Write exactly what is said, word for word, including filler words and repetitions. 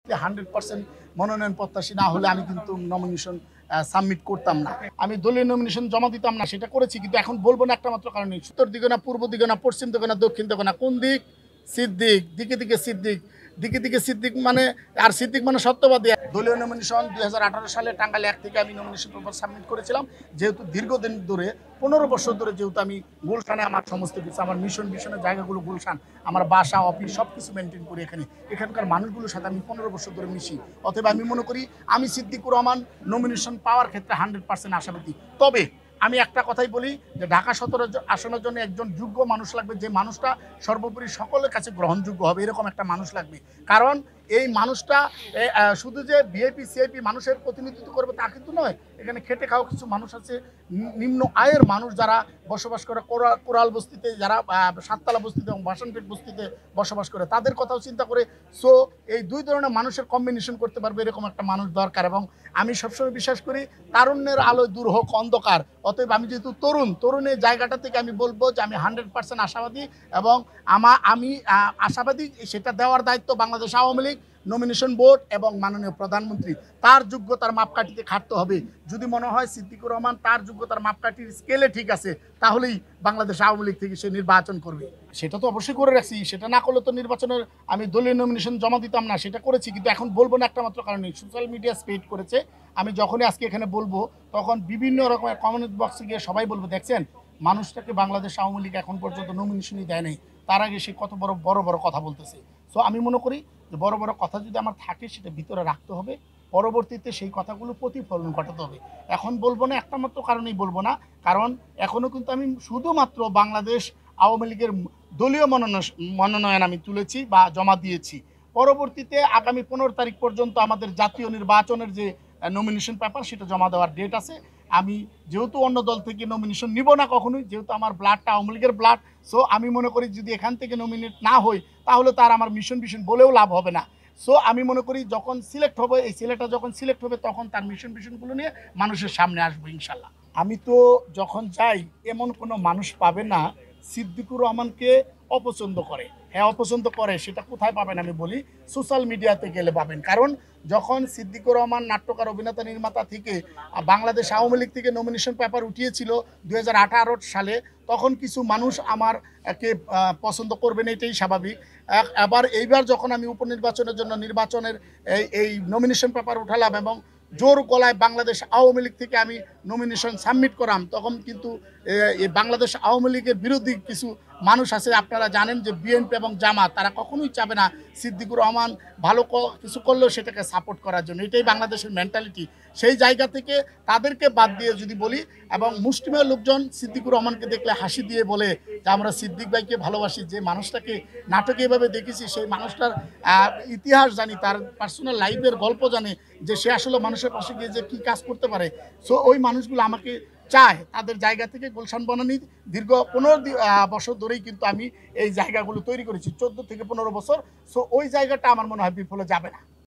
Hundred percent মনোনয়ন প্রত্যাশী না হলে আমি কিন্তু নমিনেশন সাবমিট করতাম না, আমি দলীয় নমিনেশন জমা দিতাম না। সেটা করেছি, কিন্তু এখন বলবো না একটা মাত্র কারণে, উত্তর দিকে না, পূর্ব দিকে না, পশ্চিম দিকে না, দক্ষিণ দিকে না, কোন দিক? সিদ্দিক, দিকে দিকে সিদ্দিক, দিকে দিকে সিদ্দিক মানে, আর সিদ্দিক মানে সত্যবাদী। দলীয় নমিনেশন দুই হাজার আঠারো সালে টাঙ্গাইল এক থেকে আমি নমিনেশন পেপার সাবমিট করেছিলাম, যেহেতু দীর্ঘদিন ধরে পনেরো বছর ধরে যেহেতু আমি গুলশানে আমার সমস্ত কিছু, আমার মিশন মিশনের জায়গাগুলো গুলশান, আমার বাসা অফিস সব কিছু মেনটেন করি এখানে, এখানকার মানুষগুলোর সাথে আমি পনেরো বছর ধরে মিশি। অতএব আমি মনে করি আমি সিদ্দিকুর রহমান নমিনেশন পাওয়ার ক্ষেত্রে হান্ড্রেড পার্সেন্ট আশাবাদী। তবে আমি একটা কথাই বলি যে ঢাকা সতেরো আসনের জন্য একজন যোগ্য মানুষ লাগবে, যে মানুষটা সর্বোপরি সকলের কাছে গ্রহণযোগ্য হবে, এরকম একটা মানুষ লাগবে। কারণ এই মানুষটা শুধু যে ভিআইপি সিআইপি মানুষের প্রতিনিধিত্ব করবে তা কিন্তু নয়, এখানে খেটে খাওয়া কিছু মানুষ আছে, নিম্ন আয়ের মানুষ যারা বসবাস করে কোরাল বস্তিতে, যারা সাততলা বস্তিতে এবং বাসনপেট বস্তিতে বসবাস করে, তাদের কথাও চিন্তা করে। সো এই দুই ধরনের মানুষের কম্বিনেশন করতে পারবে এরকম একটা মানুষ দরকার। এবং আমি সবসময় বিশ্বাস করি তারুণ্যের আলোয় দূর হোক অন্ধকার। অতএব আমি যেহেতু তরুণ, তরুণের জায়গাটা থেকে আমি বলবো যে আমি হান্ড্রেড পার্সেন্ট আশাবাদী, এবং আমা আমি আশাবাদী সেটা দেওয়ার দায়িত্ব বাংলাদেশ আওয়ামী লীগ, নমিনেশন বোর্ড এবং মাননীয় প্রধানমন্ত্রী। তার যোগ্যতার মাপকাঠিতে খাটতে হবে। যদি মনে হয় সিদ্দিকুর রহমান তার যোগ্যতার মাপকাঠির স্কেলে ঠিক আছে, তাহলেই বাংলাদেশ আওয়ামী লীগ থেকে সে নির্বাচন করবে। সেটা তো অবশ্যই করে রাখছি, সেটা না করলে তো নির্বাচনের আমি দলীয় নমিনেশন জমা দিতাম না। সেটা করেছি, কিন্তু এখন বলবো না একটা মাত্র কারণে, সোশ্যাল মিডিয়া স্প্রেড করেছে। আমি যখনই আজকে এখানে বলবো তখন বিভিন্ন রকমের কমেন্ট বক্সে গিয়ে সবাই বলবো, দেখছেন মানুষটাকে বাংলাদেশ আওয়ামী লীগ এখন পর্যন্ত নমিনেশনই দেয় নাই, তার আগে সে কত বড় বড় বড় কথা বলতেছে। সো আমি মনে করি যে বড় বড় কথা যদি আমার থাকে সেটা ভিতরে রাখতে হবে, পরবর্তীতে সেই কথাগুলো প্রতিফলন ঘটাতে হবে। এখন বলবো না একটা মাত্র কারণেই বলবো না, কারণ এখনও কিন্তু আমি শুধুমাত্র বাংলাদেশ আওয়ামী লীগের দলীয় মনোনয়ন মনোনয়ন আমি তুলেছি বা জমা দিয়েছি। পরবর্তীতে আগামী পনেরো তারিখ পর্যন্ত আমাদের জাতীয় নির্বাচনের যে নমিনেশন পেপার সেটা জমা দেওয়ার ডেট আছে। আমি যেহেতু অন্য দল থেকে নমিনেশন নিব না কখনোই, যেহেতু আমার ব্লাডটা আওয়ামী লীগের ব্লাড। সো আমি মনে করি যদি এখান থেকে নমিনেট না হই তাহলে তার আমার মিশন মিশন বলেও লাভ হবে না। সো আমি মনে করি যখন সিলেক্ট হবে, এই ছেলেটা যখন সিলেক্ট হবে তখন তার মিশন মিশনগুলো নিয়ে মানুষের সামনে আসবো ইনশাল্লাহ। আমি তো যখন যাই এমন কোনো মানুষ পাবে না সিদ্দিকুর রহমানকে অপছন্দ করে। হ্যাঁ অপছন্দ করে, সেটা কোথায় পাবেন আমি বলি, সোশ্যাল মিডিয়াতে গেলে পাবেন। কারণ যখন সিদ্দিকুর রহমান নাট্যকার অভিনেতা নির্মাতা থেকে বাংলাদেশ আওয়ামী লীগ থেকে নমিনেশন পেপার উঠিয়েছিল দুই হাজার আঠারো সালে, তখন কিছু মানুষ আমার কে পছন্দ করবেন, এটাই স্বাভাবিক। আবার এইবার যখন আমি উপনির্বাচনের জন্য নির্বাচনের এই এই নমিনেশন পেপার উঠালাম এবং জোর গলায় বাংলাদেশ আওয়ামী লীগ থেকে আমি নমিনেশন সাবমিট করাম, তখন কিন্তু এই বাংলাদেশ আওয়ামী লীগের বিরোধী কিছু মানুষ আছে। আপনারা জানেন যে বিএনপি এবং জামাত তারা কখনোই চাবে না সিদ্দিকুর রহমান ভালো কিছু করলেও সেটাকে সাপোর্ট করার জন্য, এটাই বাংলাদেশের মেন্টালিটি। সেই জায়গা থেকে তাদেরকে বাদ দিয়ে যদি বলি, এবং মুষ্টিমেয় লোকজন সিদ্দিকুর রহমানকে দেখলে হাসি দিয়ে বলে যে আমরা সিদ্দিক ভাইকে ভালোবাসি, যে মানুষটাকে নাটকে এভাবে দেখেছি, সেই মানুষটার ইতিহাস জানি, তার পার্সোনাল লাইফের গল্প জানে, যে সে আসলে মানুষের পাশে গিয়ে যে কী কাজ করতে পারে। সো ওই মানুষগুলো আমাকে চায়, তাদের জায়গা থেকে গুলশান বনানী দীর্ঘ পনেরো বছর ধরেই কিন্তু আমি এই জায়গাগুলো তৈরি করেছি, চোদ্দো থেকে পনেরো বছর। সো ওই জায়গাটা আমার মনে হয় বিফলে যাবে না।